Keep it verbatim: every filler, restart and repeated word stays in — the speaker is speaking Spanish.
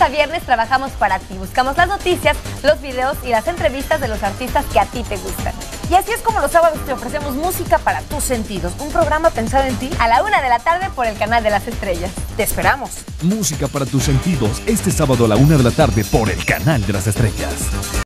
a viernes trabajamos para ti. Buscamos las noticias, los videos y las entrevistas de los artistas que a ti te gustan. Y así es como los sábados te ofrecemos música para tus sentidos. Un programa pensado en ti A la una de la tarde por el canal de las estrellas. te esperamos. Música para tus sentidos este sábado a la una de la tarde por el canal de las estrellas.